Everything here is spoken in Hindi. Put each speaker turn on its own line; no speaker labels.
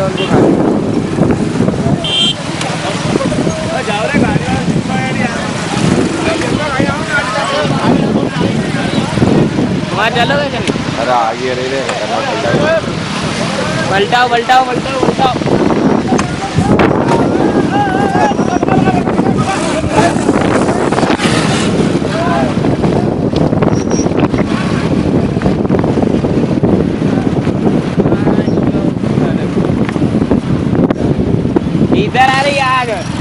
उनको खा जाओ रे गाड़ी वहाँ चलोगे क्या?
अरे आगे रहे
पलटाओ पलटाओ पलटाओ पलटाओ। इधर आ रही है आग।